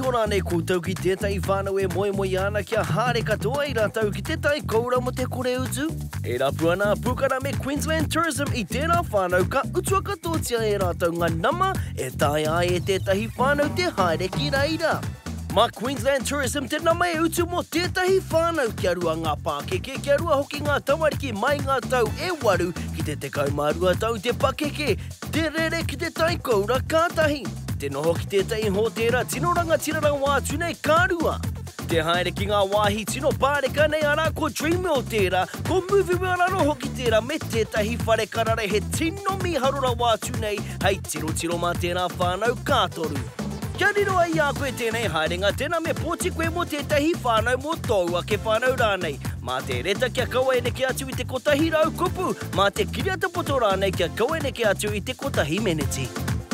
tora nei koutou ki tētai whānau e moe moe ana kia haere katoa I rātau ki tētai koura mo te kore utu. E rapu ana pūkara me Queensland Tourism I tērā whānau ka utua katotia e rātau ngā nama e tae ai e tētahi whānau te haere ki reira. Ma Queensland Tourism te nama e utu mo tētahi whānau kia rua ngā pākeke, kia rua hoki ngā tamariki mai ngā tau e waru ki te tekau mārua tau te pakeke, te rere ki te tai koura kātahi. Te noho ki tētai ho tērā tino rangatira wātu nei kārua. Te haere ki ngā wāhi tino pāreka nei ara ko Dream o tērā, ko Movie Wararo hoki tērā me tētahi whare karare he tino miharura wātu nei, hei tiro mā tērā whānau kātoru. Kia riro ai a koe tēnei haerenga, tēnā me pōti koe mo tētahi whānau mo tōua ke whānau rānei. Mā te reta kia kaua e neke atu I te kotahi rau kupu, mā te kiriata poto rānei kia kaua e neke atu I te kotahi meneti.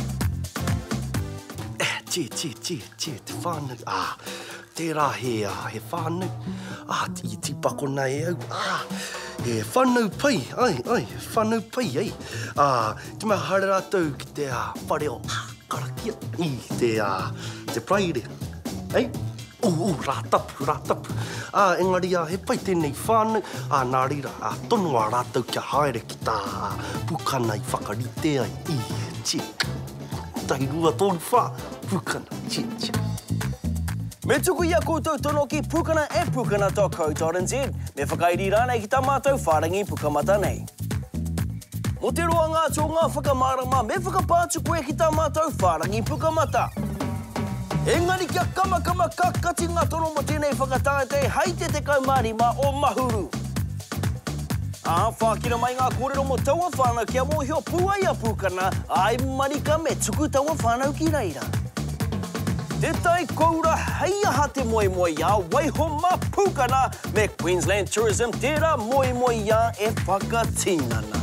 Te whānau, tērā he whānau, I tipako nei au, he whānau pai, whānau pai, te mea haere rātou ki te whare o karakia, te praire, rātapu, engari he pai tēnei whānau, nā reira, tonu a rātou kia haere ki tā pukana I whakarite ai, tahi rua tōru whā, pukana, Me tuku ia koutou tono ki Pukana e pukana.co.nz, me whakairi rānei ki tā mātou whārangi pukamata nei. Mo te roa ngā tō ngā whakamārama, me whakapātu koe ki tā mātou whārangi pukamata. Engari kia kamakama kakati ngā tono mo tēnei whakatātei, hei te tekau marima o Mahuru. Whākira mai ngā kōrero mo taua whānau kia mōhio pūai a Pukana, ai marika me tuku taua whānau ki reira. Te tai koura hei aha te moe moe ia, waiho mā Pukana me Queensland Tourism tērā moe moe ia e whakatinana.